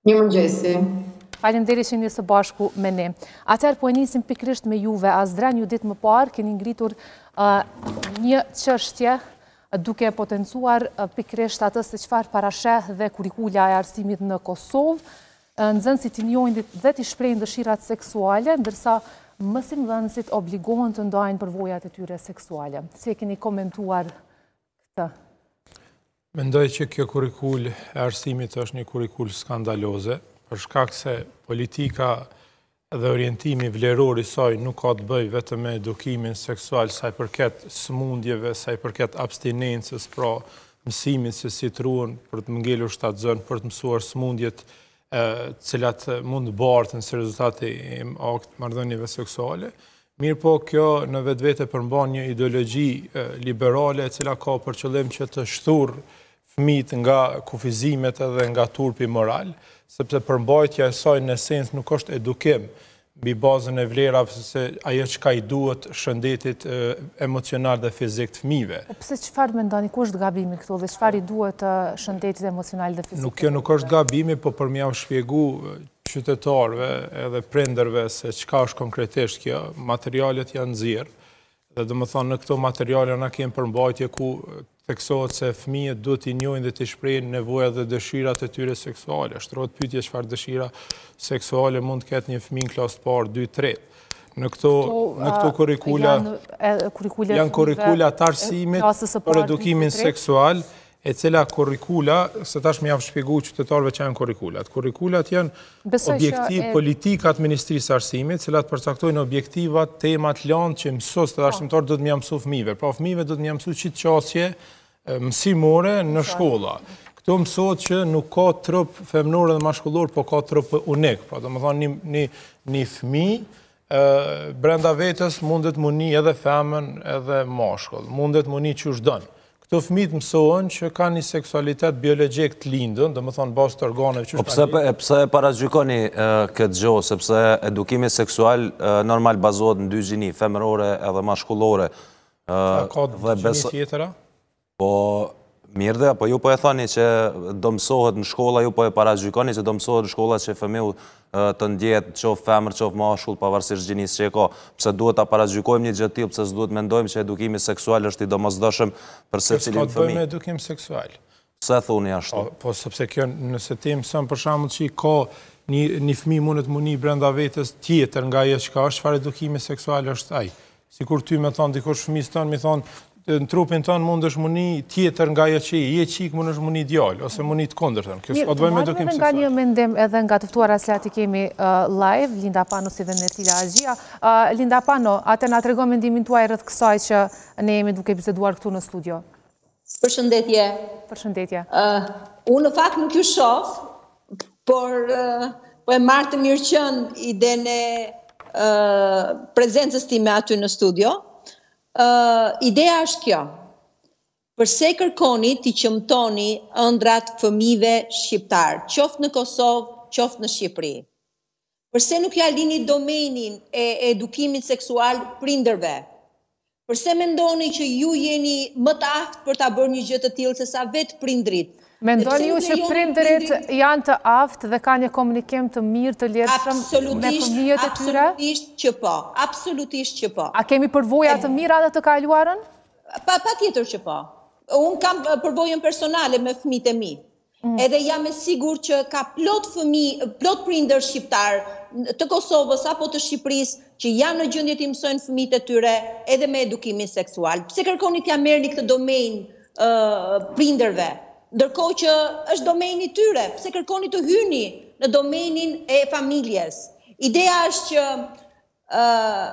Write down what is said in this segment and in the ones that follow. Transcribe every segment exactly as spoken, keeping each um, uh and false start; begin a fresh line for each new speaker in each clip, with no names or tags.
Mirëmëngjesi.
Faleminderit që jeni së bashku me ne. Atëherë po e nisim pikërisht me juve. Azdren, ju ditë më parë keni ngritur uh, një çështje duke potencuar uh, pikërisht atë se çfarë parasheh dhe kurrikula e arsimit në Kosovë. Uh, nxënësit i njohin dhe t'i shprehin dëshirat seksuale, ndërsa mësimdhënësit obligohen të ndajnë përvojat e tyre seksuale. Si e keni komentuar këtë?
Mendoj që kjo kurrikul e arsimit është një kurrikul skandaloze, për shkak se politika dhe orientimi vleror i saj nuk ka të bëjë vetëm me edukimin seksual, sa i përket sëmundjeve, sa i përket abstinencës, pra mësimit se si të ruhen për të ngelur shtatzën, për të mësuar sëmundjet të cilat mund të bartën si rezultati i akt marrëdhënieve seksuale. Mirë po, kjo në vetvete përmban një ideologji liberale e cila ka për qëllim që të shturë fëmijët nga kufizimet edhe nga turpi moral, sepse përmbajtja e saj në esencë nuk është edukim mbi bazën e vlerave se ajo çka i duhet shëndetit emocional dhe fizik të fëmijëve.
Pse çfarë mendoni, ku është gabimi këtu dhe çfarë i duhet shëndetit emocional dhe fizik?
Nuk kjo nuk është gabimi, po për m'ja shpjegu qytetarëve edhe prinderve se çka është konkretisht kjo, materialet janë nxjerr, dhe domethënë në këto materiale na kemi përmbajtje ku theksohet se fëmijët duhet t'i njohin dhe t'i shprehin nevojat dhe dëshirat e tyre seksuale. Shtrohet pyetje çfarë dëshira seksuale mund të ketë një fëmijë në klasë të parë, dy, tre. Në këto në këto kurrikula janë kurrikula të arsimit për edukimin seksual, e cila kurrikula, se tash më javë shpjegu qytetarëve që janë kurrikulat. Kurrikulat janë objektiv politika të Ministrisë së Arsimit, cilat përcaktojnë objektivat, temat lanë që mësues të arsimtar do të më mësu fëmijëve. Pra fëmijëve do të më mësu çit qasje mësimore në shkolla. Këto mësohet që nuk ka trup femnor dhe mashkullor, po ka trup unik. Pra domethënë një një një fëmijë brenda vetes mundet muni edhe femën edhe mashkull, mundet muni çush don. Këto fëmijët mësohen që kanë një seksualitet biologjik të lindën, domethënë bazë të organeve që
është. Po pse pse e paragjykoni këtë gjë, sepse edukimi seksual normal bazohet në dy gjini, femërore edhe mashkullore.
Ka gjini tjetëra?
Po mirë dhe, po ju po e thani që do mësohet në shkolla, ju po e paragjykoni që do mësohet në shkolla që fëmiu të ndjehet qoftë femër, qoftë mashkull, pavarësisht gjinisë që e ka. Pse duhet ta paragjykojmë një gjë të tillë, pse s'duhet mendojmë që edukimi seksual është i domosdoshëm për secilin fëmijë.
S'ka të bëjë me edukim seksual.
Pse thoni ashtu?
Po sepse kjo nëse ti mëson për shembull që ka një një fëmijë mund të muni brenda vetes tjetër nga ajo që ka, çfarë edukimi seksual është ai? Sikur ty më thon dikush fëmijës tën, më thon në trupin tonë mund është muni tjetër nga ajo që je çik, mund është muni djalë ose muni të kundërtën. Kjo s'ka të bëjë me edukim seksual.
Nga një mendim edhe nga të ftuara se aty kemi live, Linda Pano si dhe Nertila Axhia. Linda Pano, atë na tregon mendimin tuaj rreth kësaj që ne jemi duke biseduar këtu në studio.
Përshëndetje.
Përshëndetje.
Unë në fakt nuk ju shoh, por po e marr të mirëqen idenë e prezencës time aty në studio. Uh, ideja është kjo, përse kërkoni t'i qëmtoni ëndrat fëmijëve shqiptar, qoftë në Kosovë, qoftë në Shqipëri? Përse nuk ja lini domenin e edukimit seksual prindërve? Përse mendoni që ju jeni më të aftë për ta bërë një gjë të tillë se sa vetë prindrit?
Mendoni ju që prindërit janë të aftë dhe kanë një komunikim të mirë të lirshëm me fëmijët e tyre?
Absolutisht që po, absolutisht që po.
A kemi përvoja të mira dhe të kaluarën?
Pa, pa tjetër që po. Unë kam përvojën personale me fëmijët e mi. Mm. Edhe jam e sigur që ka plot fëmijë, plot prindër shqiptar të Kosovës apo të Shqipërisë që janë në gjendje të mësojnë fëmijët e tyre edhe me edukimin seksual. Pse kërkoni t'ja merrni këtë domen uh, prindërve? Ndërkohë që është domeni tyre, pse kërkoni të hyni në domenin e familjes. Ideja është që uh,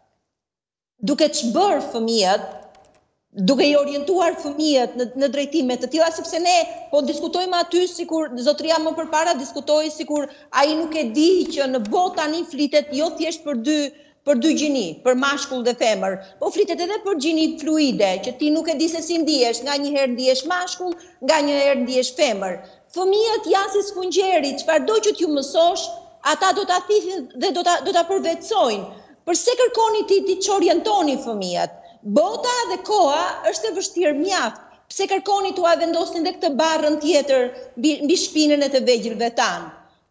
duke çbër fëmijët, duke i orientuar fëmijët në, në drejtime të tilla, sepse ne po diskutojmë aty sikur zotëria më përpara diskutoi sikur ai nuk e di që në botë tani flitet jo thjesht për dy për dy gjini, për mashkull dhe femër, po flitet edhe për gjini fluide, që ti nuk e di se si ndihesh, nga një herë ndihesh mashkull, nga një herë ndihesh femër. Fëmijët janë si sfungjeri, çfarëdo që t'ju mësosh, ata do ta thithin dhe do ta do ta përvetsojnë. Përse kërkoni ti ti çorientoni fëmijët? Bota dhe koha është e vështirë mjaft. Pse kërkoni t'u vendosni edhe këtë barrën tjetër mbi shpinën e të vegjëlve tanë?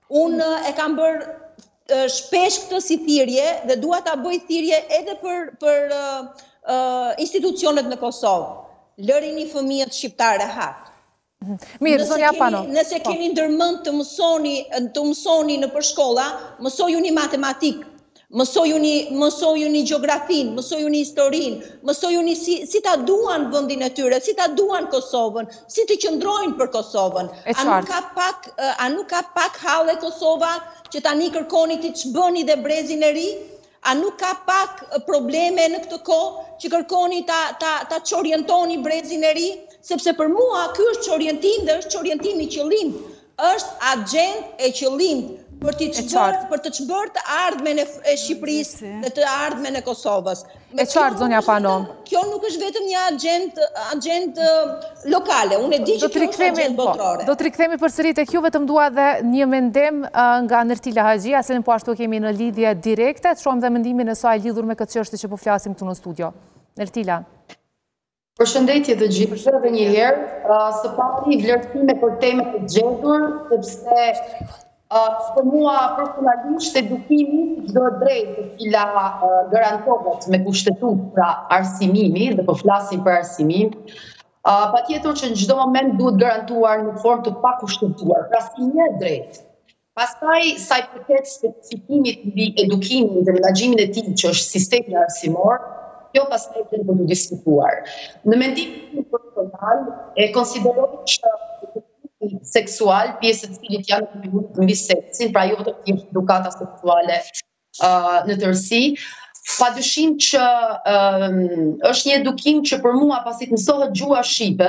Unë e kam bërë shpesh këtë si thirrje dhe dua ta bëj thirrje edhe për, për uh, uh, institucionet në Kosovë. Lërini fëmijët shqiptar rehat.
Mirë, zonja Pano.
Nëse keni ndërmend të mësoni, të mësoni në përshkolla, mësojuni matematikë, mësojuni, mësojuni gjeografin, mësojuni historin, mësojuni si, si ta duan vendin e tyre, si ta duan Kosovën, si të qëndrojnë për Kosovën. A nuk ka pak, a nuk ka pak halle Kosova që tani kërkoni ti ç'bëni dhe brezin e ri? A nuk ka pak probleme në këtë kohë që kërkoni ta, ta, ta çorientoni brezin e ri? Sepse për mua ky është çorientim dhe është çorientim i qëllim, është agent e qëllim për të çbërë për të çbërë të ardhmen e Shqipërisë dhe të ardhmen e Kosovës.
E qartë, zonja Pano.
Kjo nuk është vetëm një agent agent lokale, unë e di që kjo është agent botërore.
Do të rikthehemi përsëri tek ju, vetëm dua dhe një mendim nga Nertila Haxhia, se ne po ashtu kemi në lidhje direkte, të shohim dhe mendimin e saj lidhur me këtë çështje që po flasim këtu në studio. Nertila.
Përshëndetje të gjithë dhe një herë, së pari vlerësime për temat e zgjedhur, sepse për mua personalisht edukimi çdo drejtë e cila garantohet me kushtetut pra arsimimi, dhe po flasim për arsimim, patjetër që në çdo moment duhet garantuar në formë të pakushtetuar, pra si një drejtë. Pastaj sa i përket specifikimit mbi edukimin dhe menaxhimin e tij që është sistemi arsimor, kjo pastaj do të diskutuar. Në mendimin personal e konsideroj që seksual, pjesë të cilit janë të mbi seksin, pra jo të thjesht edukata seksuale uh, në tërësi, padyshim që um, është një edukim që për mua pasi të mësohet gjuha shqipe,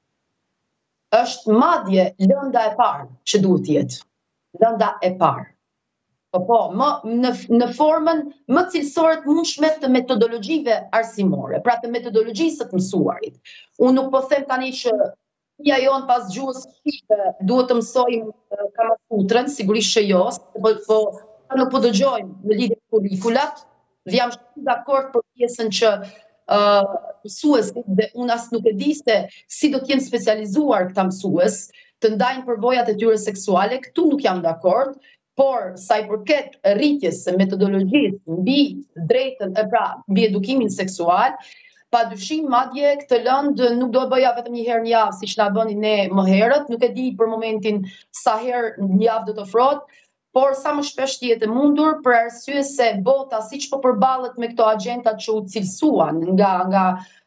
është madje lënda e parë që duhet të jetë. Lënda e parë. Po, po, më, në, në formën më cilësore të mundshme të metodologjive arsimore, pra të metodologjisë të mësuarit. Unë nuk po them tani që ja jonë pas gjuhës shqipe duhet të mësojmë Kamasutrën, sigurisht që jo, po, po nuk po dëgjojmë në lidhje me kurrikulat, dhe jam shumë dakord për pjesën që uh, mësuesit dhe unë as nuk e di se si do të jenë specializuar këta mësues të ndajnë përvojat e tyre seksuale, këtu nuk jam dakord, por sa i përket rritjes së metodologjisë mbi drejtën e pra mbi edukimin seksual, pa dyshim madje këtë lëndë nuk do e bëja vetëm një herë në javë, siç na bëni ne më herët, nuk e di për momentin sa herë në javë do të ofrohet, por sa më shpesh të jetë mundur për arsye se bota siç po përballet me këto agjentat që u cilësuan nga nga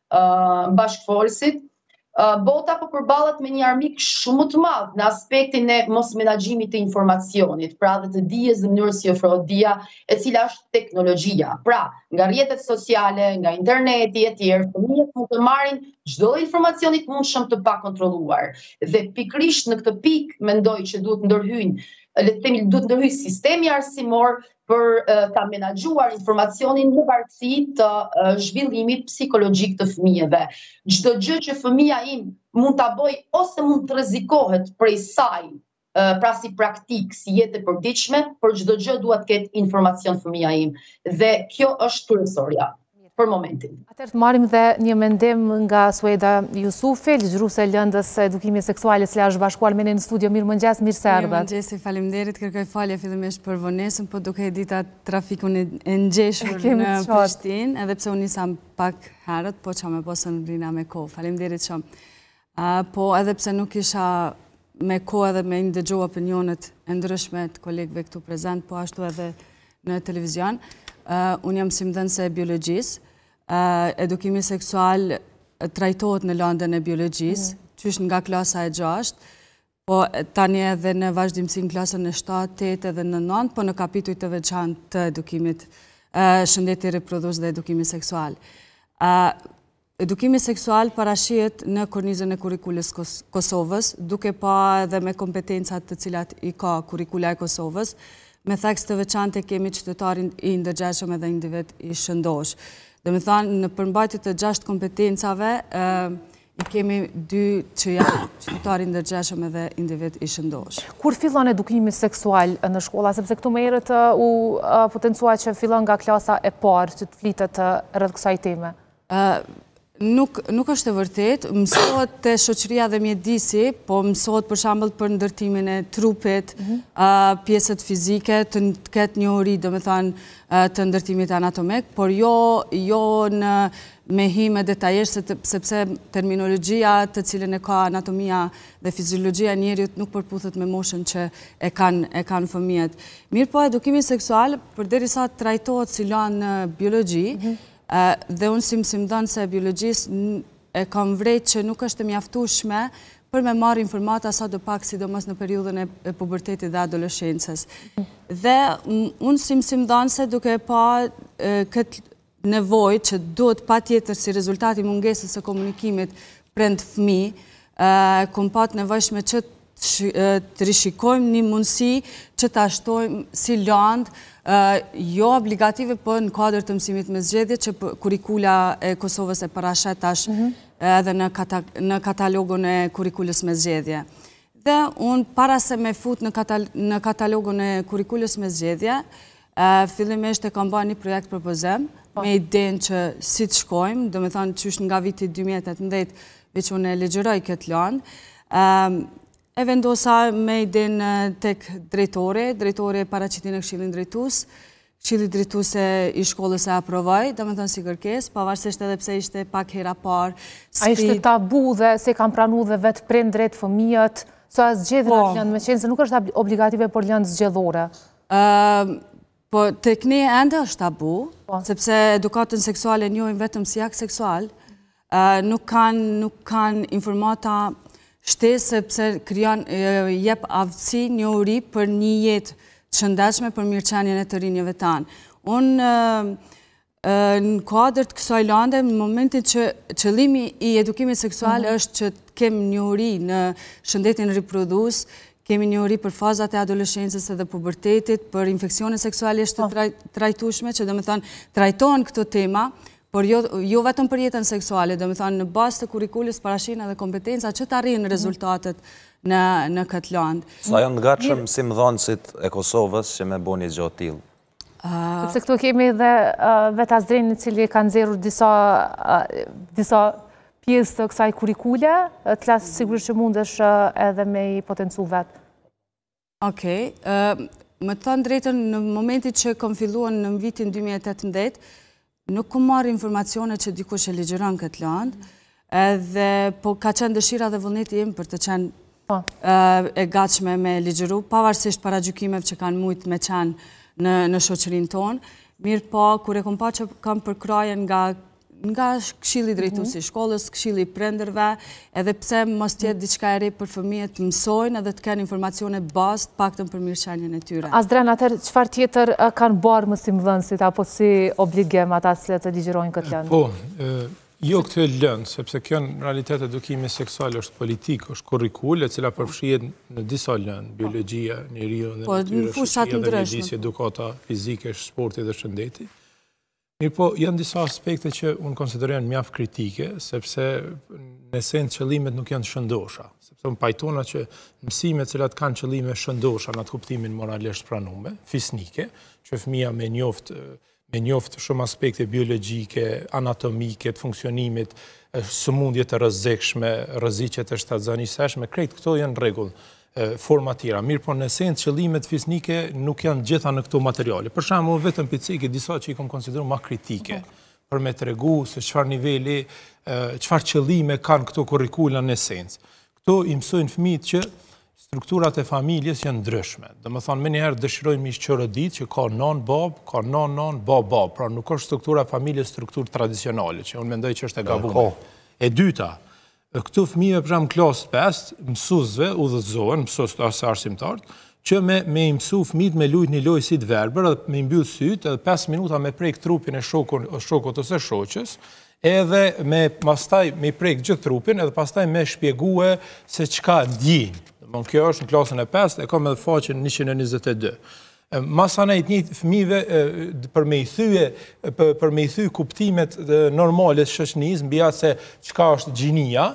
uh, bashkëfolësit, uh, bota po përballet me një armik shumë më të madh në aspektin e mos menaxhimit të informacionit, pra dhe të dijes në mënyrë si ofrohet dija, e cila është teknologjia. Pra, nga rrjetet sociale, nga interneti e tjerë, fëmijët mund të marrin çdo informacion të mundshëm të pakontrolluar. Dhe pikërisht në këtë pikë mendoj që duhet ndërhyjnë le të themi duhet ndërhyjë sistemi arsimor për uh, ta menaxhuar informacionin në varësi të uh, zhvillimit psikologjik të fëmijëve. Çdo gjë që fëmia im mund ta bëj ose mund të rrezikohet prej saj, uh, pra si praktik, si jetë e përditshme, por çdo gjë duhet të ketë informacion fëmia im. Dhe kjo është kryesorja për momentin.
Atëherë të marrim dhe një mendim nga Sueda Jusufi, ligjëruese e lëndës së edukimit seksual, e cila është bashkuar me ne në studio. Mirëmëngjes, mirë se erdhët.
Mirëmëngjes, faleminderit, kërkoj falje fillimisht për vonesën, po duke e ditë atë trafikun e ngjeshur në Prishtinë, edhe pse unë nisam pak herët, po çam e posën rina me kohë. Faleminderit shumë. Uh, po edhe pse nuk isha me kohë edhe me ndëgju opinionet e ndryshme të kolegëve këtu prezent, po ashtu edhe në televizion. Uh, unë jam mësimdhënëse e biologjisë. Uh, edukimi seksual trajtohet në lëndën e biologjisë, mm. qysh nga klasa e gjashtë, po tani edhe në vazhdimsi në klasën e shtatë, tetë edhe në nëntë, po në kapituj të veçantë të edukimit, uh, shëndeti riprodhues dhe edukimi seksual. Uh, edukimi seksual parashihet në kornizën e kurrikulës Kos Kosovës, duke pa edhe me kompetencat të cilat i ka kurrikula e Kosovës, me theks të veçantë kemi qytetarin i ndërgjegjshëm edhe individ i shëndosh. Dhe me thanë, në përmbajtje të gjashtë kompetencave, i kemi dy që janë qytetari ndërgjegjshëm edhe individ i shëndosh.
Kur fillon edukimi seksual në shkolla, sepse këtu më herët u potencua që fillon nga klasa e parë që të flitet rreth kësaj teme?
Nuk është e vërtet, mësohet të shoqëria dhe mjedisi, po mësohet për shembull për ndërtimin e trupit, pjesët fizike, të ketë njohuri, domethënë, të ndërtimit anatomik, por jo në me hime detajisht, sepse terminologjia të cilën e ka anatomia dhe fiziologjia e njerit nuk përputhet me moshën që e kanë fëmijët. Mirë po, edukimi seksual, përderisa trajtohet si lanë në biologji, dhe unë si mësimdhënëse se biologjisë e kam vrejt që nuk është e mjaftueshme për me marrë informata sa do pak sidomos në periudhën e pubertetit dhe adoleshencës. Dhe unë si mësimdhënëse duke pa këtë nevojë që duhet pa tjetër si rezultati mungesës së komunikimit prend fëmijë, kom pat nevojshme që të rishikojmë një mundësi që të ashtojmë si landë, jo obligative, për në kuadër të mësimit me zgjedhje, që kurikula e Kosovës e parashet tash edhe në katalogun e kurikullës me zgjedhje. Dhe unë, para se me fut në katalogun e kurikullës me zgjedhje, fillimisht e kam bërë një projekt propozim, me idenë që si të shkojmë, dhe me thanë që është nga vitit dy mijë e tetëmbëdhjetë, veç unë e legjeroj këtë landë, e vendosa me idenë tek drejtore, drejtore paraqitin e Këshillin Drejtues, Këshilli Drejtues i shkollës e aprovoj, dhe me thënë si kërkes, pavarësisht edhe pse ishte pak hera parë.
A ishte tabu dhe se kam pranu dhe vetë prindrit, fëmijët, sa zgjedhën atë lëndë me qenë, se nuk është obligative për lëndë zgjedhore?
Po, tek ne ende është tabu, sepse edukatën seksuale njohin vetëm si akt seksual, nuk kanë informata shtesë sepse krijon jep aftësi, njohuri për një jetë të shëndetshme për mirëqenien e të rinjve tanë. Unë në kuadër të kësaj lande, në momentin që qëllimi i edukimit seksual është që të kemi njohuri në shëndetin riprodhues, kemi njohuri për fazat e adoleshencës dhe pubertetit, për infeksione seksualisht të trajtueshme, që do të thonë trajtohen këto tema, por jo vetëm për jetën seksuale, dhe me thanë në bazë të kurikullës parashin edhe kompetenca që të arrinë rezultatet në këtë landë.
Sa janë nga që mësim dhënësit e Kosovës që me bo një gjotë tilë?
Sepse këtu kemi dhe vetë Azdreni cili kanë zerur disa pjesë të kësaj kurikule, të lasë sigurisht që mundesh edhe me i potencu vetë.
Okej, më të thënë drejtën në momentit që kom filluan në vitin dy mijë e tetëmbëdhjetë, nuk kom marrë informacione që dikush e ligjeron këtë landë, dhe po ka qenë dëshira dhe vullneti im për të qenë e gatshme me ligjeru, pavarësisht para gjykimeve që kanë mujtë me qenë në shoqërinë tonë. Mirë po, kur e kom pa që kam përkrajen nga nga Këshilli Drejtues i shkollës, Këshilli i prindërve, edhe pse mos tjetë diçka e re për fëmijët të mësojnë edhe të kenë informacione bazë të paktën për mirëqenien e tyre.
Azdren, atëherë çfarë tjetër kanë bërë mësimdhënësit apo si obligim ata që të ligjerojnë këtë lëndë?
Po, jo këtë lëndë, sepse kjo në realitet edukimi seksual është politik, është kurrikule, e cila përfshihet në disa lëndë, biologjia, njeriu dhe natyrë, shoqëria dhe mjedisi, edukata fizike, sporti dhe shëndeti. Mirë po, janë disa aspekte që unë konsiderojnë mjaft kritike, sepse në esencë qëllimet nuk janë shëndosha. Sepse unë pajtona që mësimet cilat kanë qëllime shëndosha në atë kuptimin moralisht pranume, fisnike, që fëmija me njoft, me njoft shumë aspekte biologjike, anatomike, të funksionimit, sëmundje të rrezikshme, rreziqe të shtatzaniseshme, krejt këto janë rregull. Forma tjera. Mirë, po në esencë qëllimet fisnike nuk janë gjitha në këto materiale. Për shembull, vetëm picike, disa që i kom konsideru ma kritike, për me tregu se çfarë niveli, çfarë qëllime kanë këto kurrikula në esencë. Këto i mësojnë fëmijët që strukturat e familjes janë ndryshme. Domethënë, më njëherë dëshirojnë mi shqyrëdit që ka non bab, ka non non, bab bab, pra nuk është struktura e familjes strukturë tradicionale, që unë mendoj që është e gabuar. E dyta, këtu fëmijëve për shembull klasë pesë, mësuesve udhëzohen, mësues ose arsimtarët, që me me i mësu fëmijët me lujt një lojë si të verbër, edhe me i mbyll sytë, edhe pesë minuta me prek trupin e shokun, shokut ose shoqës, edhe me pastaj me prek gjithë trupin, edhe pastaj me shpjegue se çka ndjejnë. Domthonë kjo është në klasën e pesë, e kam edhe faqen njëqind e njëzet e dy. Masanajt një fëmijëve për me i thyje, për me i thyje kuptimet normale të shoqënisë, mbi atë se çka është gjinia,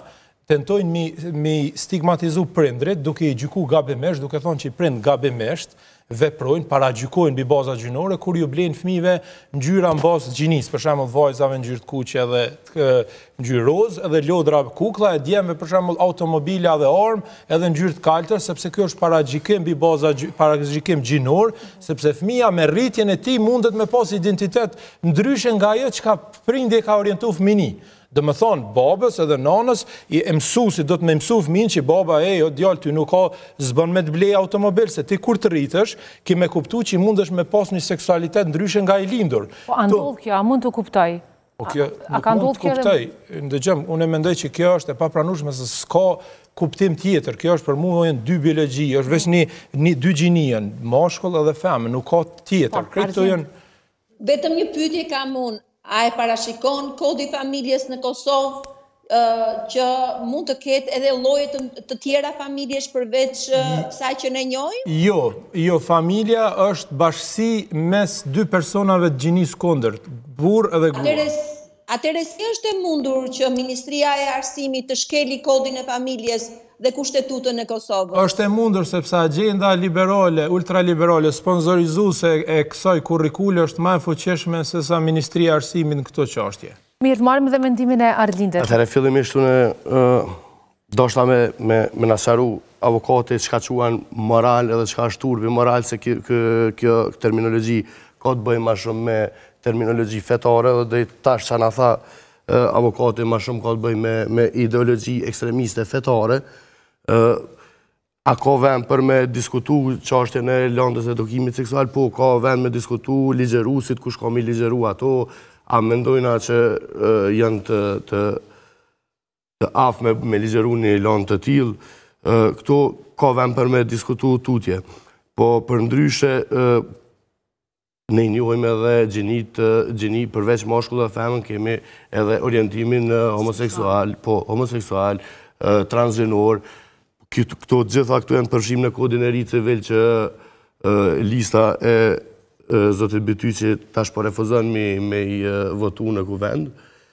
tentojnë mi stigmatizu prindrit, duke i gjyku gabimesh, duke thonë që i prind gabimesht, veprojnë, para gjykojnë bi baza gjynore, kur ju blenë fëmive në gjyra në bazë gjinis, për shemull vajzave në gjyrë të kuqe edhe në gjyrë rozë, edhe lodra kukla, e djemve për shemull automobila dhe armë, edhe në gjyrë të kaltër, sepse kjo është para gjikim bi baza, para gjikim gjinor, sepse fëmija me rritjen e ti mundet me pas identitet ndryshe nga jo që ka prindi e ka orientu fëmini. Dhe më thonë, babës edhe nanës, i mësusi, do të me mësu fëmin që baba e, jo, djallë, ty nuk ka zbën me të blej automobil, se ti kur të rritësh, ki me kuptu që i mundesh me pas një seksualitet ndryshe nga i lindur.
Po, a ndodhë kjo, a mund të kuptaj?
Po, kjo nuk mund të kuptaj. Ndëgjëm, unë e mendoj që kjo është e papranueshme se s'ka kuptim tjetër. Kjo është për mua janë dy biologji, është veç një dy gjinien, mashkull edhe femër, nuk ka tjetër. Këto janë.
Vetëm një pyetje kam unë. A e parashikon kodi familjes në Kosovë që mund të ketë edhe lloje të tjera familjesh përveç saj që ne njohim?
Jo, jo, familja është bashkësi mes dy personave të gjinisë kundërt, burr edhe grua.
Atëherë si është e mundur që Ministria e Arsimit të shkeli kodin e familjes dhe kushtetutën e Kosovës?
Është e mundur sepse agenda liberale, ultraliberale, sponsorizuese e kësaj kurrikule është më e fuqishme se sa Ministria e Arsimit në këto çështje.
Mirë, të marrim dhe mendimin e Arlindit.
Atëherë fillimisht unë doshta me me na sqaru avokatët çka quan moral edhe çka është turpi moral se kjo terminologji ka të bëjë më shumë me terminologji fetare dhe tash që na tha avokati më shumë ka të bëjë me ideologji ekstremiste fetare. A ka vend për me diskutu çështjen e lëndës e edukimit seksual? Po, ka vend me diskutu ligjerusit, kush ka mi ligjeru ato, a mendojna që janë të afme me ligjeru një lëndë të tillë. Këto ka vend për me diskutu tutje. Po, për ndryshe, ne njohim edhe gjini përveç mashkull dhe femën, kemi edhe orientimin homoseksual, po, homoseksual, transgjenor. Këto gjitha këto janë përfshim në kodin e ri civil që lista e zotit Byty që tash po refuzon me i votu në kuvend.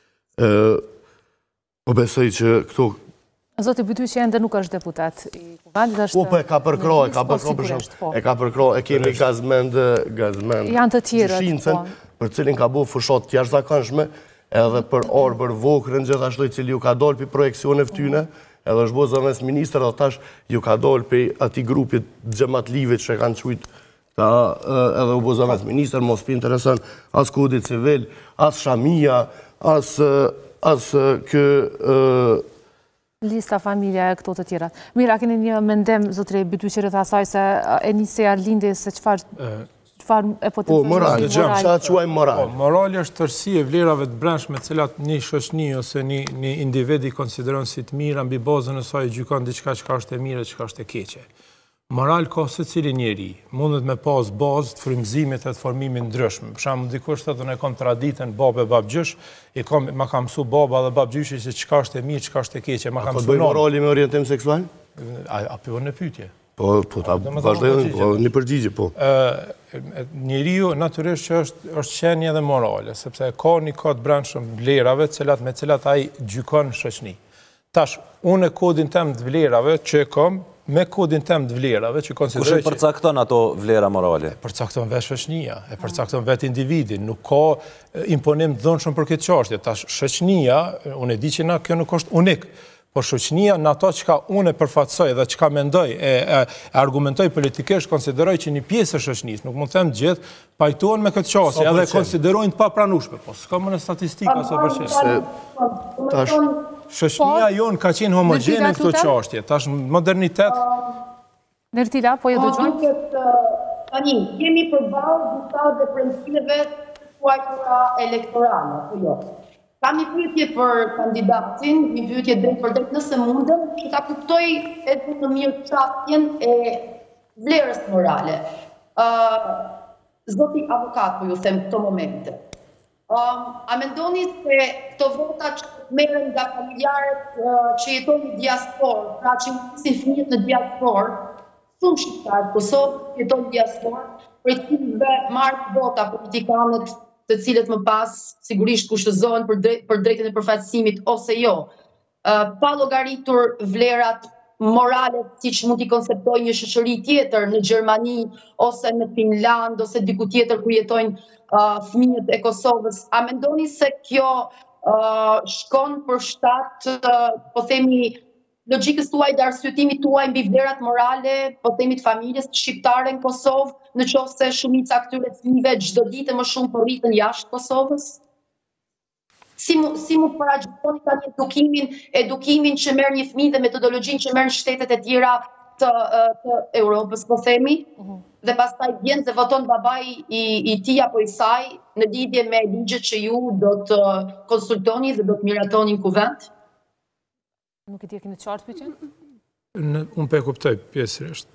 Po besoj që këto...
Zoti Byty që ende nuk është deputat i kuvendit, është...
Po, po, e ka përkro, e ka përkro për shumë. E ka përkro, e kemi gazmend...
Janë të tjerët, po.
Për cilin ka bo fushat të jashtëzakonshme, edhe për Arbër Vokrën, gjithashtu i cili ju ka dalë për projekcione ftyne, edhe është bo zërmes minister, dhe tash ju ka dalë për ati grupit xhamatlive që kanë qujtë, edhe u bo zërmes minister, mos për interesën as kodit civil, as shamia, as kë...
Lista, familja e këto të tjera. Mira, a keni një mendem, zotri Byty që rreth asaj, se e nisi Arlindi, se qëfar e potencion?
Po, moral, qa quaj moral.
Morali është tërsi e vlerave të brendshme cilat një shoqni ose një individi konsideron si të mira, mbi bazën e saj gjykon diçka që është e mire, që është e keqe. Moral ka se cili njeri, mundet me pas bazë të frymëzimit e të formimit ndryshme. Për shembull, dikush thotë unë kam traditën babë e babgjysh, e kam ma ka mësu baba dhe babgjyshi se çka është e mirë, çka është e keqe, ma ka mësu.
A ka bëj morali me orientim seksual?
A po në pyetje.
Po, po, ta vazhdojnë, po, një përgjigje, po.
Njeriu, natyrisht që është qenie dhe morale, sepse ka një kod brendshëm vlerave me cilat ai gjykon shoqni. Tash, unë e kodin tem të vlerave që e kam, me kodin tem të vlerave që konsideroj që...
Kush e përcakton ato vlera morale?
E përcakton vetë shoqnia, e përcakton vetë individin, nuk ka imponim të dhënshëm për këtë çështje. Tash, shoqnia, unë e di që na kjo nuk është unik, por shoqnia në ato që ka unë e përfatsoj dhe që ka mendoj, e argumentoj politikisht, konsideroj që një pjesë e shoqnis, nuk mund të them gjithë, pajtohen me këtë çështje, edhe konsiderojnë të papranueshme, po s'ka më në statistika ose përqendrim. Shoqnia jonë ka qenë homogene në këto çështje, tash modernitet...
Nertila, po jo dëgjoj?
Tani, jemi përballë disa dhe principeve të quajtura elektorale, po jo. Kam një pyetje për kandidatin, një pyetje drejt për drejt nëse mundem, që ta kuptoj edhe në mirë çastjen e vlerës morale. Zoti avokat, po ju them këto momente. A mendoni se këto vota që merren nga familjarët që jetojnë në diasporë, pra që nisin fëmijët në diasporë, shumë shqiptarë të Kosovë jetojnë në diasporë, për cilëve marrë vota politikanët të cilët më pas sigurisht kushtëzohen për drejtën e përfaqësimit ose jo. pa llogaritur vlerat morale, si që mund t'i konceptoj një shoqëri tjetër në Gjermani, ose në Finland, ose diku tjetër ku jetojnë fëmijët e Kosovës. A mendoni se kjo shkon për shtat, po themi, logjikës tuaj dhe arsyetimit tuaj mbi vlerat morale, po themi të familjes shqiptare në Kosovë, në qoftë se shumica këtyre fëmijëve çdo ditë më shumë po rriten jashtë Kosovës? Si mu, si mu paragjykoni tani edukimin, edukimin që merr një fëmijë dhe metodologjinë që merr në shtetet e tjera të, të Europës, po themi, uh-huh. Dhe pastaj vjen dhe voton babai i, i tij apo i saj në lidhje me ligjet që ju do të konsultoni dhe do të miratoni në kuvent?
Nuk e di, keni të qartë pyetjen?
Unë pe kuptoj pjesërisht.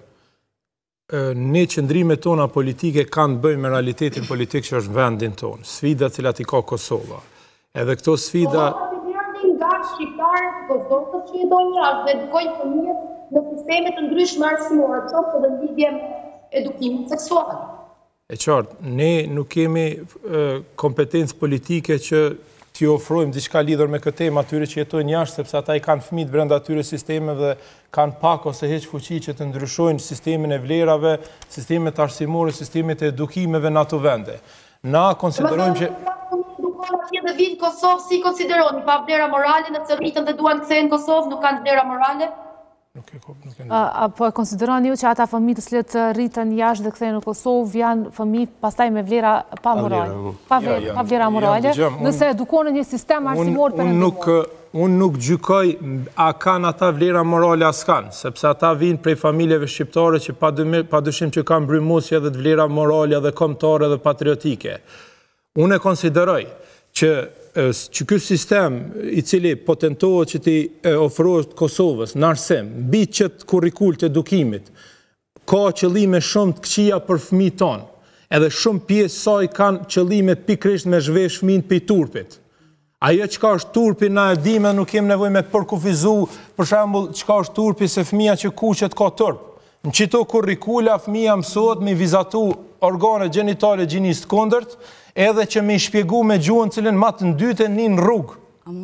Ne qëndrimet tona politike kanë të bëjnë me realitetin politik që është vendin tonë, sfidat cilat i ka Kosova. Edhe këto sfida...
nga shqiptarët të Kosovës që jetojnë jashtë dhe edukojnë fëmijët në sisteme të ndryshme arsimore, qoftë edhe në lidhje me edukimin seksual.
E qartë, ne nuk kemi kompetencë politike që t'i ofrojmë diçka lidhur me këtë temë atyre që jetojnë jashtë, sepse ata i kanë fëmijët brenda atyre sistemeve dhe kanë pak ose heq fuqi që të ndryshojnë sistemin e vlerave, sistemet arsimore, sistemet e edukimeve në ato vende. Na konsiderojmë që...
Atje dhe vinë Kosovë, si konsideroni, pa vlera morale, nëse rritën dhe duan të kthehen në Kosovë, nuk kanë vlera morale?
Nuk e kop, nuk e
nuk. Apo e konsideroni ju që ata fëmijë të cilët rritën jashtë dhe kthehen në Kosovë janë fëmijë pastaj me vlera pa morale, pa vlera, pa vlera morale, nëse edukohen në një sistem arsimor për ndihmor.
Unë nuk gjykoj a kanë ata vlera morale as kanë, sepse ata vinë prej familjeve shqiptare që pa dyshim që kanë brymosje edhe të vlera morale dhe kombëtare dhe patriotike. Unë e konsideroj që që ky sistem i cili potentohet që ti ofrohet Kosovës në arsim, mbi qëtë kurrikul të edukimit, ka qëllime shumë të këqija për fëmijët tonë, edhe shumë pjesë saj kanë qëllime pikrisht me zhvesh fëmijën për turpit. Ajo çka është turpi na e dimë, nuk kem nevojë me përkufizu, për shembull, çka është turpi se fëmia që kuqet ka turp. Në qito kurrikula fëmia mësohet me vizatu organe gjenitale gjinisë të kundërt, edhe që me i shpjegu me gjuhën cilën matë në dyte një në rrugë.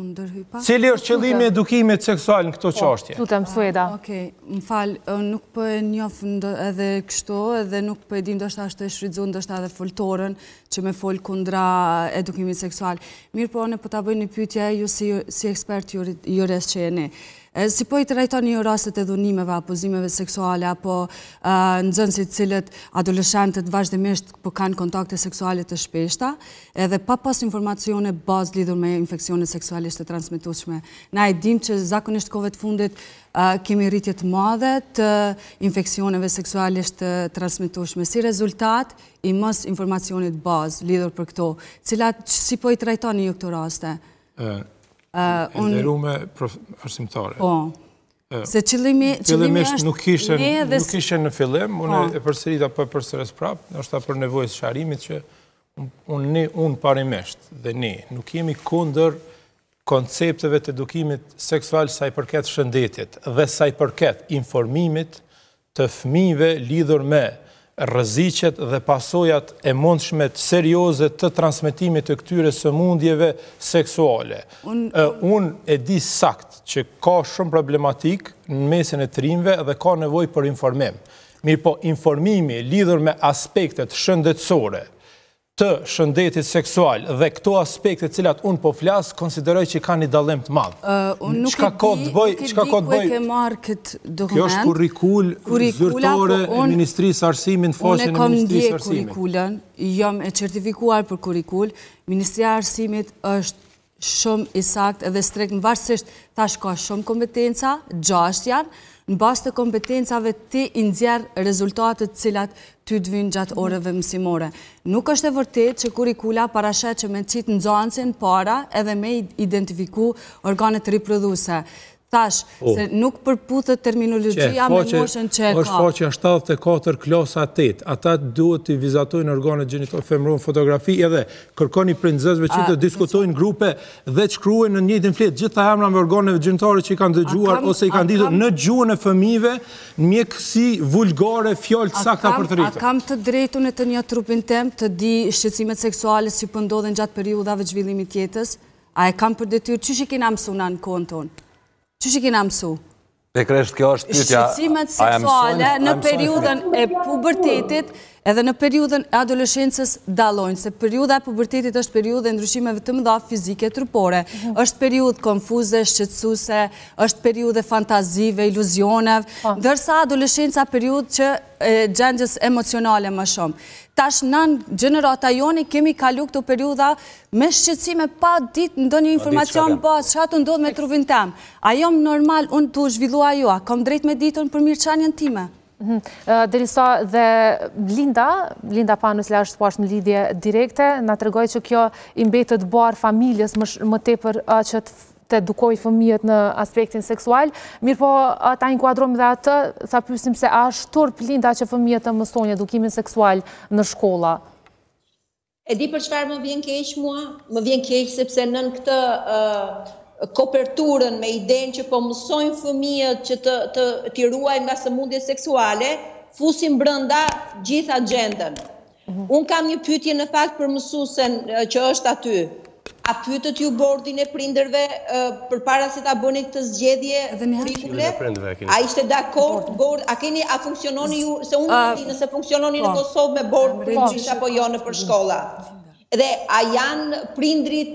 Cili është qëllimi edukimit seksual në këto çështje?
Lutem, Sueda.
Okej, më falë, nuk për e njof edhe kështu, edhe nuk për e dim ndoshta është e shfrytzuar ndoshta edhe foltorën që me folë kundra edukimit seksual. Mirë po, ne po ta bëjnë një pyetje ju si ekspert jures që jeni. Si po i të rajtoni ju rastet e dhunimeve, apozimeve seksuale, apo nxënësit cilët adoleshentët vazhdimisht po kanë kontakte seksuale të shpeshta, edhe pa pas informacione bazë lidhur me infekcione seksualisht të transmetueshme. Na e dim që zakonisht kohëve të fundit kemi rritje të madhe të infekcioneve seksualisht të transmetueshme. Si rezultat i mos informacionit bazë lidhur për këto, cilat si po i të rajtoni ju këto raste?
E nderume arsimtare.
Po, se qëllimi është
nuk ishe në fillim, unë e përsërita për përsërës prapë, është ta për nevojës sharimit që unë parimisht dhe ne nuk jemi kundër koncepteve të edukimit seksual sa i përket shëndetit dhe sa i përket informimit të fëmijëve lidhur me rreziqet dhe pasojat e mundshme të serioze të transmetimit të këtyre sëmundjeve seksuale. Unë e di sakt që ka shumë problematik në mesin e të rinjve dhe ka nevojë për informim. Mirë po, informimi lidhur me aspektet shëndetësore të shëndetit seksual dhe këto aspekte cilat unë po flasë, konsideroj që ka një dallim të madhë.
Unë nuk e di, nuk e di ku e ke marrë këtë dokument.
Kjo është kurrikul zyrtore e Ministrisë Arsimit, në faqen e Ministrisë Arsimit.
Unë e kam ndje kurrikulën, jam e certifikuar për kurrikul, Ministria Arsimit është shumë i sakt edhe strekt, në varësisht tash ka shumë kompetenca, gjashtë janë, në bazë të kompetencave ti i nxjerr rezultatet cilat ty të vinë gjatë orëve mësimore. Nuk është e vërtet që kurrikula parashet që me qitë nxënësin para edhe me identifiku organet riprodhuese. Tash, se nuk përputhet terminologjia me moshën që e ka.
është faqja shtatëdhjetë e katër klasa tetë. Ata duhet të vizatojnë organet gjenitore femërore, fotografi edhe kërkoni prej nxënësve që të diskutojnë grupe dhe të shkruajnë në njëjtin fletë gjitha emra me organeve gjinitore që i kanë dëgjuar ose i kanë ditur në gjuhën e fëmijëve në mjekësi vulgare, fjalë të sakta për të rritur.
A kam të drejtun e të një trupin tem të di shqetësimet seksuale si po ndodhen gjatë periudhave zhvillimit të jetës? A e kam për detyrë, qysh i kena mësu në në kohën tonë? Qysh i kena mësu?
Pikërisht kjo është pyetja.
Shqetësimet seksuale në periudhën e pubertetit edhe në periudhën e adoleshencës dallojnë, se periudha e pubertetit është periudhë e ndryshimeve të mëdha fizike trupore, është periudhë konfuze, shqetësuese, është periudhë e fantazive, iluzioneve, ndërsa adoleshenca periudhë që gjendjes emocionale më shumë. Tash në gjenerata joni kemi kalu këto periudha me shqetësime pa ditë ndonjë informacion bazë, që atë ndodhë me trupin tem. A jom normal, unë të zhvillua ju, a kam drejt me ditën për mirëqanjen time?
Derisa dhe Linda, Linda Panus Lasht po është në lidhje direkte, na tregoj që kjo i mbetet barë familjes më tepër që të edukoj fëmijët në aspektin seksual, mirë po ta inkuadrojmë dhe atë, sa pysim se a është turp Linda që fëmijët të mësojnë edukimin seksual në shkolla?
E di për çfarë më vjen keq mua? Më vjen keq sepse nën këtë koperturën me idenë që po mësojnë fëmijët që të të t'i ruajmë nga sëmundjet seksuale, fusim brenda gjithë agjendën. Unë kam një pyetje në fakt për mësuesen që është aty. A pyetët ju bordin e prindërve përpara se ta bëni këtë zgjedhje kurikule? A ishte dakord bord? A keni a funksiononi ju se unë nuk di nëse funksiononi në Kosovë me bord prindërish apo jo në përshkolla? Dhe a janë prindrit,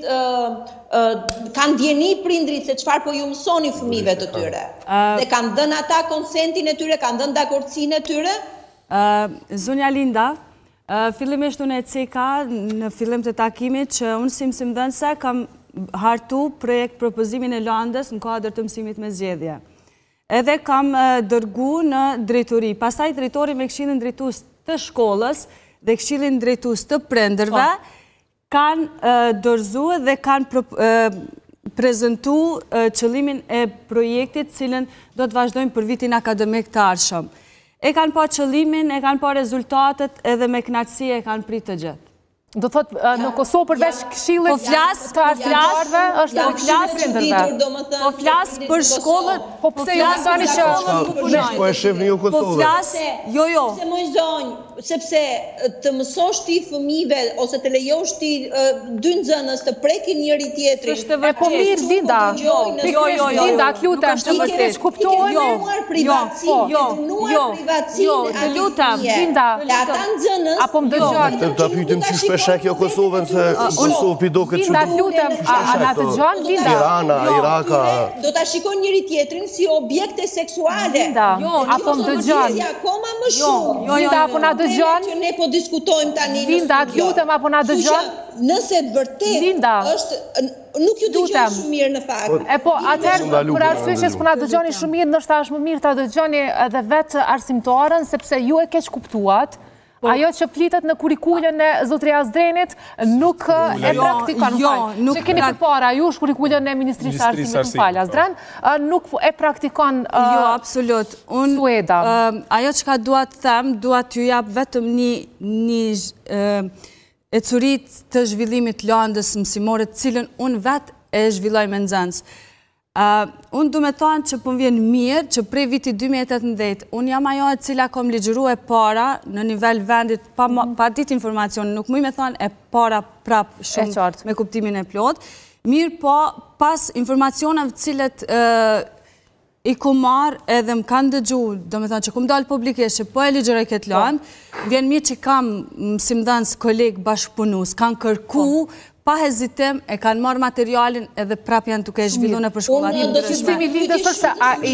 kanë djeni prindrit se çfarë po ju mësoni fëmijëve të tyre? Dhe kanë dhënë ata konsentin e tyre, kanë dhënë dakordsinë e tyre?
Zonja Linda, fillimisht unë e ceka në fillim të takimit që unë si mësimdhënëse kam hartu projekt propozimin e landës në kuadër të mësimit me zgjedhje. Edhe kam dërgu në drejtori. Pastaj drejtori me këshillin drejtues të shkollës dhe këshillin drejtues të prindërve kanë dorëzu dhe kanë prezentu qëllimin e projektit cilën do të vazhdojmë për vitin akademik të ardhshëm. E kanë pa qëllimin, e kanë pa rezultatet, edhe me kënaqësi e kanë pritë të gjithë.
Do thot, në Kosovë përveç këshillit të arsimtarëve, është edhe këshillit prindërve.
Po flasë për shkollën,
po pse ju mendoni që
po e shihni ju Kosovën?
Po flasë, jo jo.
Se më zonjë, sepse të mësosh ti fëmijëve ose të lejosh ti dy nxënës të prekin njëri tjetrin.
E po mirë Linda. Jo jo jo. Linda, të lutem, të vërtet kuptojeni.
Jo, jo, jo.
Jo, të lutem, Linda.
Ata nxënës.
Apo më dëgjoni.
Ta pyetim çish peshek jo Kosovën se Kosovë pi duket çu.
Linda, të lutem, a na dëgjon Linda?
Tirana, Iraka.
Do ta shikojnë njëri tjetrin si objekte seksuale.
Linda, apo më dëgjon?
Akoma më shumë.
Linda, apo na dëgjon?
Që ne po diskutojmë tani.
Linda, të lutem, apo na dëgjon?
Nëse të vërtet është, nuk ju dëgjoni shumë mirë në fakt.
E po, atëherë, për arsye që s'po na dëgjoni shumë mirë, ndoshta është më mirë ta dëgjoni edhe vetë arsimtarën, sepse ju e keq kuptuat. Ajo që flitet në kurikullën e zotria Zdrenit nuk e praktikon, që keni përpara, ju është kurikullën e Ministrisë së Arsimit, më falë, Zdren, nuk e praktikon
Jo, absolut.
Sueda.
Ajo që ka duat them, duat ju jap vetëm një e curit të zhvillimit landës mësimore, cilën unë vetë e zhvilloj me nxënës. Unë du me thonë që pëm vjen mirë që prej viti dy mijë e tetëmbëdhjetë, unë jam ajo e cila kom ligjëru e para në nivel vendit, pa ditë informacion, nuk muj me thonë e para prap shumë me kuptimin e plot. Mirë po, pas informacionave cilët i ku marë edhe më kanë dëgju, do me thonë që ku më dalë publikisht që po e ligjëre këtë landë, vjen mirë që kam mësimdhënës kolegë bashkëpunus, kanë kërku, pa hezitim e kanë marrë materialin edhe prap janë tuke e zhvillu në përshkollat të ndryshme.
Sistemi Lindës është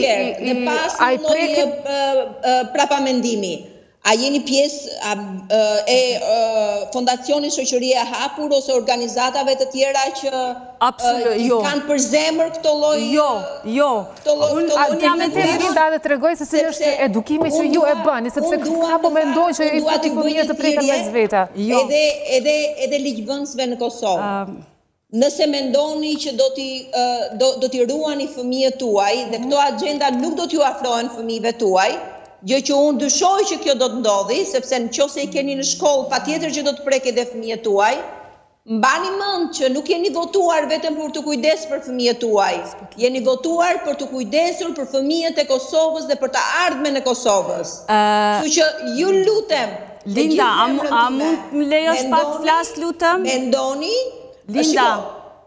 a i prekit
prapa mendimi. A jeni pjesë e fondacionit Shoqëria e Hapur ose organizatave të tjera që kanë për zemër këto lloj?
Jo, jo.
Unë jam e të Linda dhe të regoj se si është edukimi që ju e bëni, sepse këta po mendojnë që i futi fëmijët të preken me zveta.
Edhe ligjvënësve në Kosovë. Nëse mendoni që do t'i ruani fëmijët tuaj dhe këto agenda nuk do t'ju afrohen fëmijëve tuaj, gjë që unë dyshoj që kjo do të ndodhi, sepse nëse i keni në shkollë, patjetër që do të preket edhe fëmijët tuaj. Mbani mend që nuk jeni votuar vetëm për të kujdesur për fëmijët tuaj. Jeni votuar për të kujdesur për fëmijët e Kosovës dhe për të ardhmen e Kosovës. Kështu që ju lutem.
Linda, a mund më lejosh pak të flas lutem?
Mendoni?
Linda,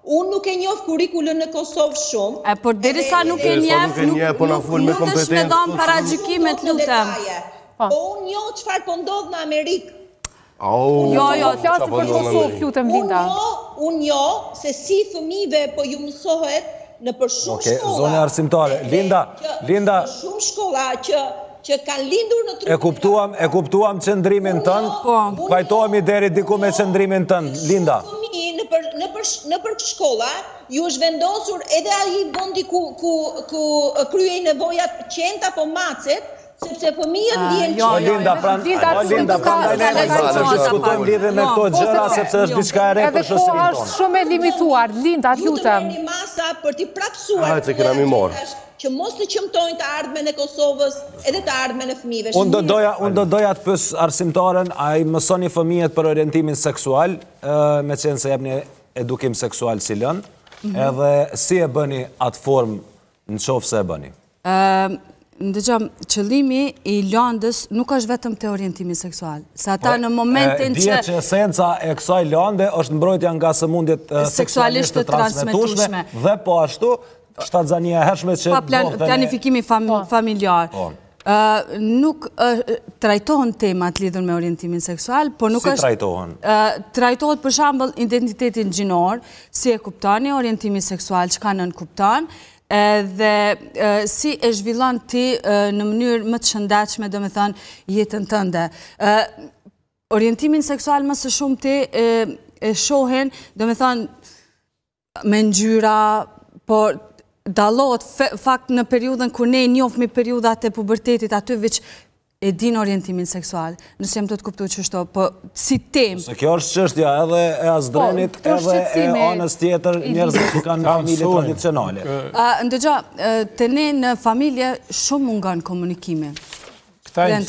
unë nuk e njoh kurrikulën në Kosovë shumë.
E, por derisa nuk e njeh, nuk mundesh me dhënë paragjykimet, lutem.
Po unë njoh çfarë po ndodh në Amerikë.
Jo, jo, flasë për Kosovë, lutem Linda.
Unë njoh se si fëmijëve po ju mësohet në për shumë shkolla.
Zone arsimtare. Linda, Linda.
Shumë shkolla që që kanë lindur në trupin.
E kuptuam, e kuptuam qëndrimin tënd. Pajtohemi deri diku me qëndrimin tënd, Linda.
Në për në për në për shkolla ju është vendosur edhe ai vendi ku ku ku kryej nevojat qent apo macet, sepse fëmijët ndjen
Jo, Linda, pran, Linda, prandaj ne do të diskutojmë lidhje me këto gjëra sepse është diçka e re për shoqërinë tonë.
Edhe koha është shumë e limituar, Linda, lutem.
Ju të masa për t'i prapsuar.
Hajde se kemi marr.
Që mos të qëmtojnë të ardhmen e Kosovës edhe të ardhmen e fëmijëve.
Unë do doja, unë do doja të pys arsimtaren, a i mësoni fëmijët për orientimin seksual, me qenë se jepni edukim seksual si lën, edhe si e bëni atë formë në qofë se e bëni?
Ndëgjëm, qëllimi i landës nuk është vetëm të orientimi seksual. Se ata në momentin që...
Dje që esenca e kësaj lande është mbrojtja nga sëmundjet seksualisht të transmetueshme dhe po ashtu, shtatzania e hershme që...
Pa planifikimi familjar. Nuk trajtohen temat lidhur me orientimin seksual, por nuk është...
Si trajtohen?
Trajtohet për shembull identitetin gjinor, si e kuptoni orientimi seksual, çka nën kupton, dhe si e zhvillon ti në mënyrë më të shëndetshme, domethënë, jetën tënde. Orientimin seksual më së shumti e shohin, domethënë, me ngjyra, por dallohet fakt në periudhën kur ne njohmi periudhat e pubertetit, aty veç e din orientimin seksual. Nëse jam të të kuptu që shto, po si tem...
Se kjo është çështja edhe e azdrenit, edhe e anës tjetër njerëzit që kanë familje tradicionale.
Ndëgja, të ne në familje shumë mungon komunikimi.
Këta i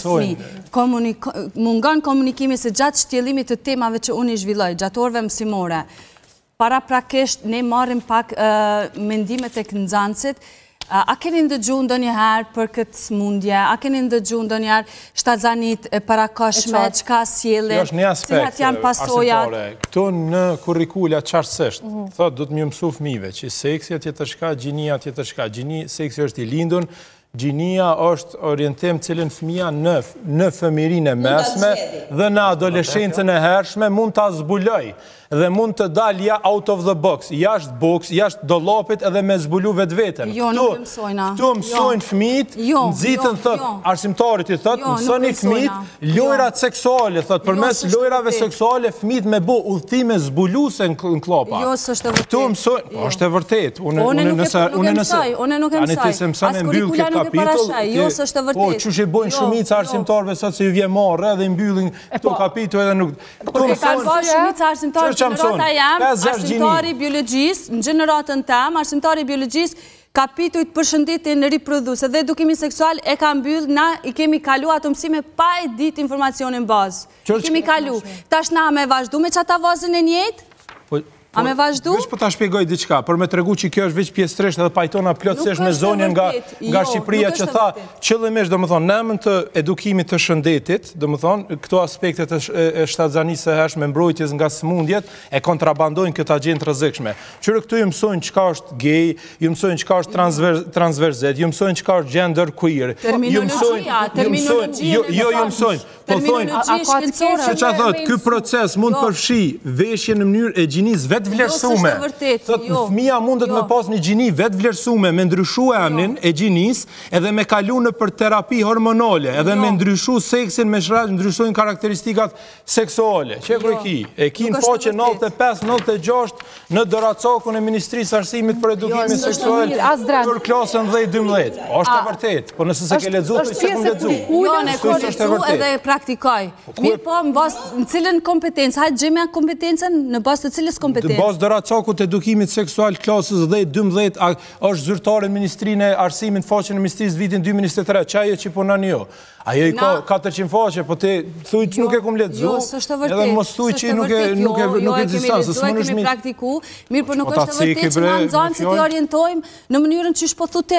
mësojnë.
Mungon komunikimi se gjatë shtjellimit të temave që unë i zhvilloj, gjatë orëve mësimore, para prakisht ne marrim pak mendimet e kënxanësit. A keni ndëgju ndonjëherë për këtë smundje? A keni ndëgju ndonjëherë shtatzanit e parakoshme, çka sjellin?
Kjo është një aspekt arsimtare. Këto në kurrikula qartësisht, thotë do të më mësu fëmijëve që seksi tjetër shka, gjinia tjetër shka. Gjini, seksi është i lindur, gjinia është orientim cilën fëmija në fëmirinë e mesme dhe në adoleshencën e hershme mund të zbuloj dhe mund të dalja out of the box, jashtë box, jashtë dollapit edhe me zbulu vetë vetën.
Jo, nuk mësojna.
Këtu mësojnë fëmijët, nëzitën thot, arsimtarit i thot, mësoni fëmijët, lojrat seksuale, thot, përmes lojrave seksuale fëmijët me bu udhëtime zbuluse në klopa.
Jo, së është e vërtet.
Këtu mësojnë, është e vërtet.
Une nuk e mësoj, une nuk e mësoj. As kurikula nuk e parashaj, jo, së është e vërtet.
Po, që që i bojnë shumica arsimtarve sot se ju vje marrë edhe i mbyllin këto kapito edhe nuk...
E kanë bërë shumica arsimtarve në gjenerata jam, arsimtari biologjisë, në gjeneratën tam, arsimtari biologjisë, kapitujt përshëndetin riprodhuese dhe edukimin seksual e ka mbyll, na i kemi kalu ato mësime pa e dit informacionin bazë. I kemi kalu. Tash na me vazhdu me që ata vazën e njëjtë? A me vazhdu?
Vesh po ta shpjegoj diçka, për me tregu që kjo është veç pjesë tresht edhe pajtona plotësisht me zonjën nga Shqipëria që tha qëllimisht domethënë në emër të edukimit të shëndetit, domethënë këto aspektet e shtatzanisë së hershme mbrojtjes nga sëmundjet e kontrabandojnë këtë agjent rrezikshme. Qyre këtu ju mësojnë çka është gay, ju mësojnë çka është transverzet, ju mësojnë çka është gender queer.
Terminologjia, terminologjia.
Jo, ju mësojnë. Po thonë, që që thot, ky proces mund përfshi veshje në mënyrë e gjinis vetë vlerësume. Thot, fëmija mundet me pas një gjini vetë vlerësume, me ndryshu e emnin e gjinis, edhe me kalu në për terapi hormonale, edhe me ndryshu seksin, me shraq, ndryshojnë karakteristikat seksuale. Që e kërë ki? E ki në faqe nëntëdhjetë e pesë nëntëdhjetë e gjashtë në doracakun e Ministrisë Arsimit për Edukimin Seksual për klasën dhjetë dymbëdhjetë. Është e vërtet, po nëse se ke lexuar, se ke lexuar.
Praktikoj. Mirë po, në basë në cilën kompetencë, hajtë gjemja kompetencën në basë të cilës kompetencë?
Në basë doracakut edukimit seksual klasës dhjetë dymbëdhjetë është zyrtare në Ministrinë e Arsimit faqen e Ministrisë vitin dy mijë e njëzet e tre. Qaj e që punon jo? Ajo i ka katërqind faqe, po te thuj që nuk e kum letëzu, edhe mos thuj që nuk e distansë, së më nëshmi...
Mirë po nuk është të vërtet që në nëzanë se të orientojmë në mënyrën që shpo thu te.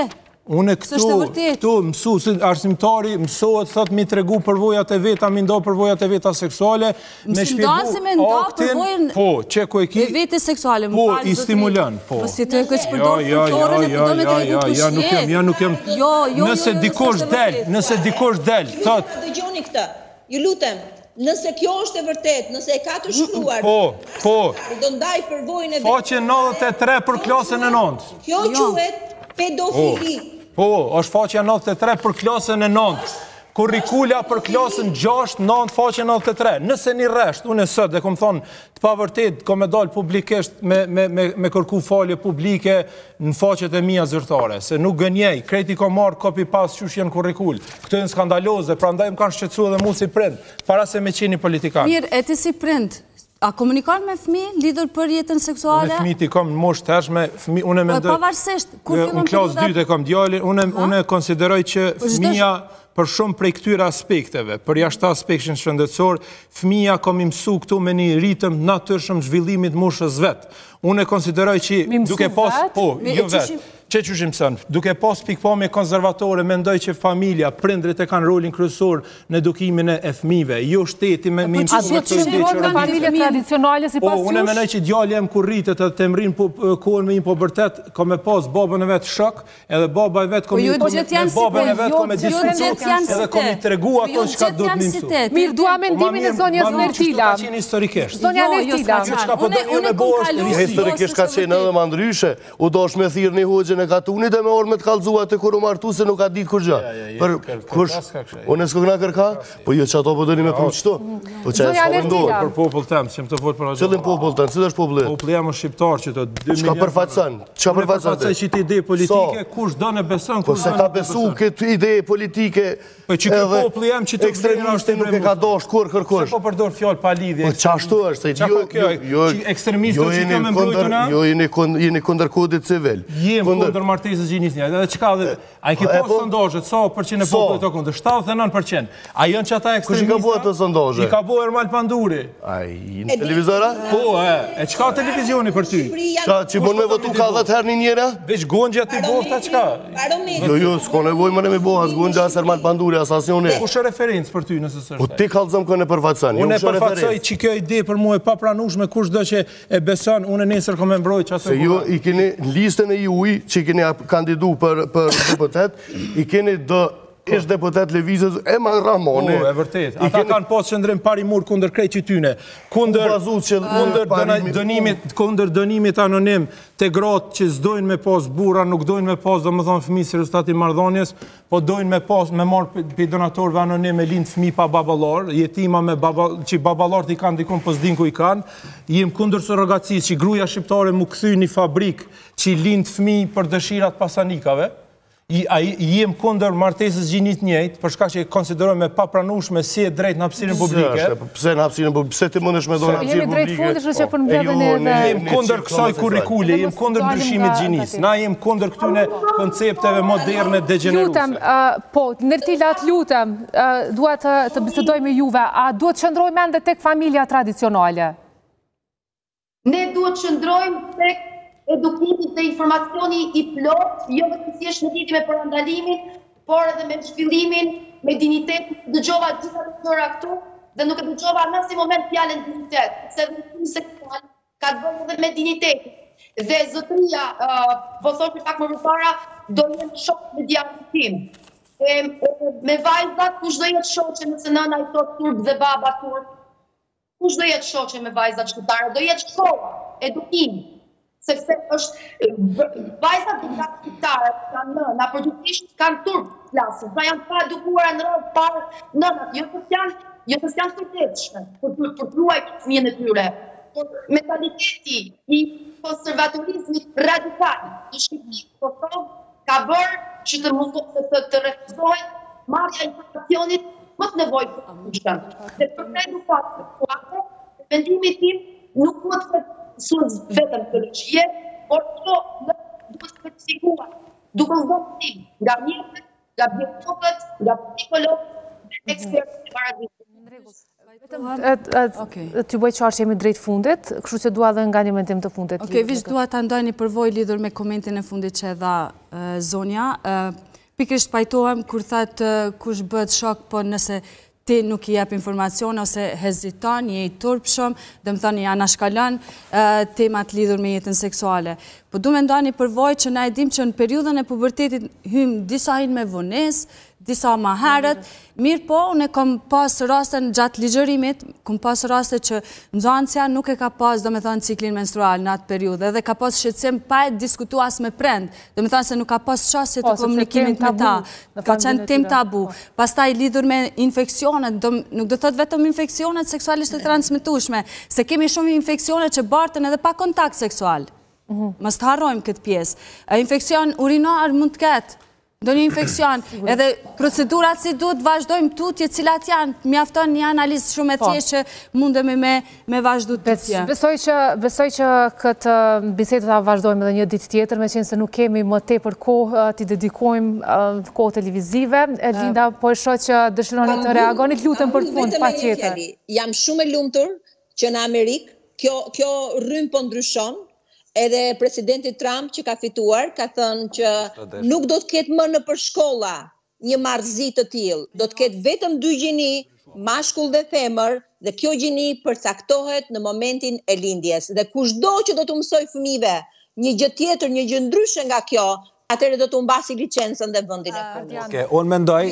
Unë këtu mësu, si arsimtari mësohet, thot mi tregu përvojat e veta, mi ndo përvojat e veta seksuale, me shpjegu aktin, po, që ku e ki, po, i stimulën, po. Ja, ja, ja, ja, ja, ja, ja, nuk jem, ja, nuk jem, nëse dikosh del, nëse dikosh del, thot.
Dëgjoni këtë, ju lutem, nëse kjo është e vërtet, nëse e ka të shkruar,
po, po,
do ndaj përvojën e vetë.
faqe nëntëdhjetë e tre për klasën e nëntë.
Kjo quhet pedofili.
Po, është faqja nëntëdhjetë e tre për klasën e nëntë. Kurrikula për klasën gjashtë, nëntë, faqja nëntëdhjetë e tre. Nëse një resht, unë e sot, dhe kom thonë, të pavërtet, kom e dalë publikisht me kërku falje publike në faqet e mija zyrtare, se nuk gënjej, kreti kom marë copy-paste që shenë kurrikul. Këtë e në skandaloze, pra ndaj më kanë shqetsu edhe mu si prind, para se me qeni politikanë.
Mirë, e ti si prind, a komunikon me fëmi lidhur për jetën seksuale?
Unë fëmi ti kom në moshë tërshme, unë e mendoj...
Pavarësisht, kur fillon
në klasë dytë e kom djali, unë e konsideroj që fëmija për shumë prej këtyre aspekteve, për jashtë aspektin shëndetësor, fëmija kom i mësu këtu me një ritëm natyrshëm zhvillimit moshës vetë. Unë e konsideroj që duke pas... Po, jo vetë. Që që shimë sënë, duke pas pikpamje konservatore, mendoj që familja, prindrit e kanë rolin kryesor në edukimin e fëmijëve, jo shteti me më mësu me të
ndë që familje tradicionale si pas jush?
Unë e menoj që djali jem kur rritet edhe të mrin kohën me një pubertet, ka me pas babën e vetë shok, edhe baba e vetë kom një babën e vetë kom e diskutu, edhe kom i tregu ato që ka du të më mësu.
Mirë, dua mendimin e zonjës Nertila. Zonja Nertila.
Historikisht ka qenë edhe më ndryshe, u dosh me thirë një hoxhën e katunit e me orë me të kalzua të kur u martu se nuk ka ditë kur gjë. Për kush, unë e s'ko këna kërka, po jo që ato po dëni me punë qëto. Po që e s'ka vendohë.
Për popull tem, që më të folë për ajo.
Qëllin popull tem, cilë është popullit?
Popull jam është shqiptar që të dy
milion... Qka përfaqësën? Qka përfaqësën?
Përfaqësën që ti ide politike, kush do në beson,
kush do në beson. Po se ka besu këtë ide politike, edhe ekstremistin nuk e ka dosh kur kërkush.
Se po përdor fjallë pa lidhje.
Po qashtu është,
ekstremistët që kam mbrojtur na?
Jo, jeni kundër kodit civil.
Jem kundër martesës gjinjisë një. Edhe qka dhe, a i ki po sondazhet, sa përqin e popullit të kundër? shtatëdhjetë e nëntë përqind. A jënë që ata ekstremista?
Kush i ka bua të sondazhet?
I ka bua Ermal Panduri.
A i në televizora?
Po, e, e qka televizioni për ty?
Qa, që mund me votu ka dhëtë herë një njëra?
Veç gonxha ti bofta qka?
Jo, jo, s'ko nevoj më ne me bo, as gonxha, as Ermal Panduri, as asjoni.
Kush e referencë për ty nësë sërë?
Po ti kalzëm kënë e përfaqësën.
Unë e përfaqësoj që kjo ide për mu e papranueshme kush do që e beson, unë nesër kom e mbrojt që ato.
Se ju i keni listën e juj që i keni kandidu për deputet, i keni dë ish deputet Levizës e ma Ramoni.
O, e vërtet. Ata kanë pas qëndrim parimur kunder krejt qytyne. Kunder dënimit anonim të gratë që zdojnë me pas bura, nuk dojnë me pas, do më thonë fëmi si rezultati mardhonjes, po dojnë me pas, me marë për donatorve anonim e linë fëmi pa babalar, jetima me që babalar t'i kanë dikon për zdin ku i kanë, jem kunder surrogacis që gruja shqiptare mu këthy një fabrik që linë fëmi për dëshirat pasanikave, jem kunder martesës gjinit njejt, përshka që i konsiderojme me papranueshme si e drejt në hapësirën publike.
Pse në hapësirën publike? Pse ti mundesh me do në hapësirën publike?
Jemi drejt fundit që për mbledhen edhe...
Jem kunder kësaj kurrikule, jem kunder ndryshimit gjinis. Na jem kunder këtyne koncepteve moderne degeneruse.
Lutem, po, Nertila, të lutem, duhet të bisedoj me juve, a duhet të qëndrojmë ende tek familja tradicionale?
Ne duhet të qëndrojmë tek edukimit dhe informacioni i plot, jo vetësisht në lidhje me parandalimin, por edhe me zhvillimin, me dinitetin. Dëgjova gjitha të tëra këtu dhe nuk e dëgjova në asnjë moment fjalën dinitet, se edukimi seksual ka të bëjë edhe me dinitetin. Dhe zotëria, po thoshte pak më përpara, do jenë shok me djalin tim. Me vajzat, kush do jetë shoqe nëse nëna i thot turp dhe baba turp? Kush do jetë shoqe me vajzat shqiptare? Do jetë shkolla, edukimi. Sepse është, vajzat dhe nga shqiptare, kanë nëna, përgjithsisht kanë turp klasën, pra janë pa edukuara në rrëd parë nënat, jo të janë, jo të janë shëndetshme, për të ruajtur fëmijën e tyre. Por mentaliteti i konservatorizmit radikal i Shqipërisë, Kosovë, ka bërë që të mundohet të refuzohet marrja e informacionit më të nevojshëm. Dhe për të edukuar seksuale, mendimi tim nuk mund të sus vetëm biologjie, por to duhet specifikuar, duke zgjidhur nga mjekët, nga biologët, nga psikologët, ekspertë të paradisë.
Ty bëj qarë që jemi drejt fundit, kështu që dua dhe nga një mendim të fundit.
Ok, vish dua të ndoj një përvoj lidhur me komentin e fundit që edha Zonja. Pikrisht pajtohem kur thatë kush bëhet shok, po nëse ti nuk i jep informacion ose heziton, je i turpshëm, dhe më thoni janë ashkalon temat lidhur me jetën seksuale. Po du me ndoj një përvoj që na e dim që në periudhën e pubertetit hym disa hin me vones, disa ma herët, mirë po, unë e kom pas rasten gjatë ligjërimit, kom pas raste që nxansja nuk e ka pas, do me thonë, ciklin menstrual në atë periudhë, dhe ka pas shqetësim pa e diskutuas me prend, do me thonë se nuk ka pas qasje të komunikimit me ta, ka qenë tem tabu. Pastaj lidhur me infekcionet, nuk do thot vetëm infekcionet seksualisht të transmitueshme, se kemi shumë infekcionet që bartën edhe pa kontakt seksual. Mos të harrojmë këtë pjesë. Infekcion urinar mund të ketë, do një infekcion, edhe procedurat si duhet vazhdojmë tutje cilat janë, mjafton një analizë shumë e thjeshtë që mundemi me vazhdu tutje.
Besoj që këtë bisedë ta vazhdojmë edhe një ditë tjetër, me qenë se nuk kemi më tepër kohë t'i dedikojmë kohë televizive. Linda, po e shoh që dëshironi të reagoni, lutem për fund, pa tjetër.
Jam shumë e lumtur që në Amerikë kjo rrymë po ndryshon. Edhe presidenti Trump që ka fituar, ka thënë që nuk do të ketë më në për shkolla një marrëzi të tillë, do të ketë vetëm dy gjini, mashkull dhe femër, dhe kjo gjini përcaktohet në momentin e lindjes. Dhe kushdo që do të mësoj fëmijëve një gjë tjetër, një gjë ndryshe nga kjo, atëherë do të humbasi licencën dhe vendin e punës.
Okej, unë mendoj,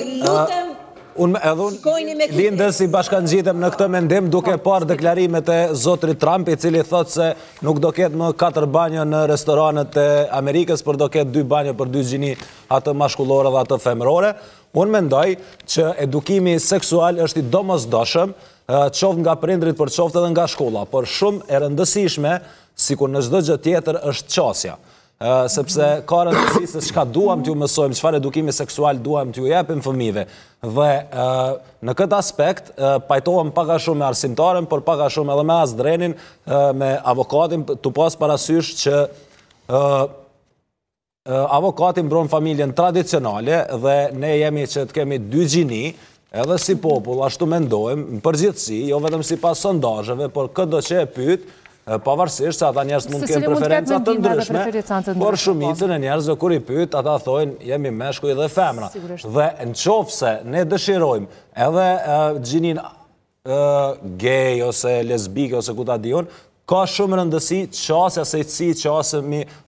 unë edhe unë lindës i bashkangjitem në këtë mendim duke parë deklarimet e zotrit Trump, i cili thotë se nuk do ketë më katër banjo në restoranet e Amerikës, por do ketë dy banjo për dy gjini, atë mashkullore dhe atë femërore. Unë mendoj që edukimi seksual është i domosdoshëm, qoftë nga prindrit për qoftë edhe nga shkolla, por shumë e rëndësishme, sikur në çdo gjë tjetër, është qasja. Sepse ka rëndësi se çka duam t'ju mësojmë, çfarë edukimi seksual duam t'ju japim fëmijëve. Dhe në këtë aspekt pajtohem pak a shumë me arsimtaren, por pak a shumë edhe me Azdrenin, me avokatin, t'u pas parasysh që avokatin mbron familjen tradicionale dhe ne jemi që të kemi dy gjini, edhe si popull, ashtu mendojmë, në përgjithësi, jo vetëm sipas sondazheve, por çdo që e pyet, pavarësisht se ata njerëz mund të kenë preferenca të ndryshme, por shumicën e njerëzve kur i pyet, ata thojnë jemi meshkuj dhe femra. Dhe nëse ne dëshirojmë edhe gjinin gay ose lesbike ose ku ta diun, ka shumë rëndësi qasja se si qasemi